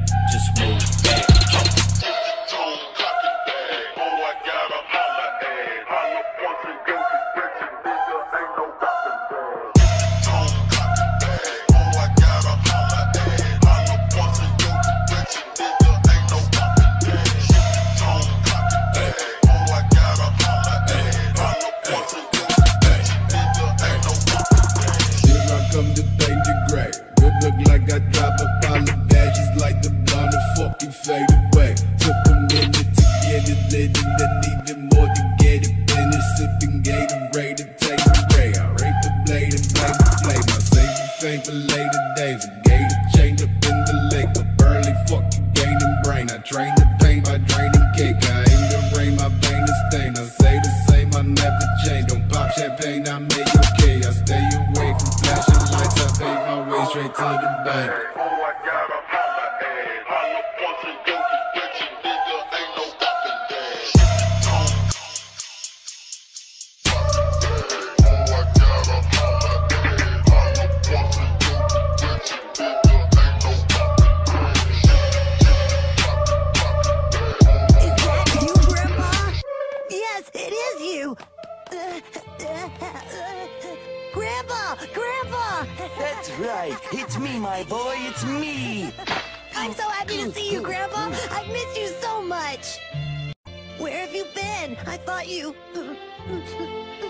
just move it. Look like I drop a pile of badges like the blonde and fucking fade away. Took a minute to get it lit and then even more to get it finished. Sipping Gatorade and take a ray. I rape the blade and blame the flame. I save the fame for later days. A gator chained up in the lake. A burly fucking gaining brain. I train the pain by draining cake. I aim to rain, my vein is stained. I say the same, I never change. Don't pop champagne, I make okay. I stay away from flashing lights. I pay my way straight to the bank. Grandpa! That's right. It's me, my boy. It's me. I'm so happy to see you, Grandpa. I've missed you so much. Where have you been? I thought you...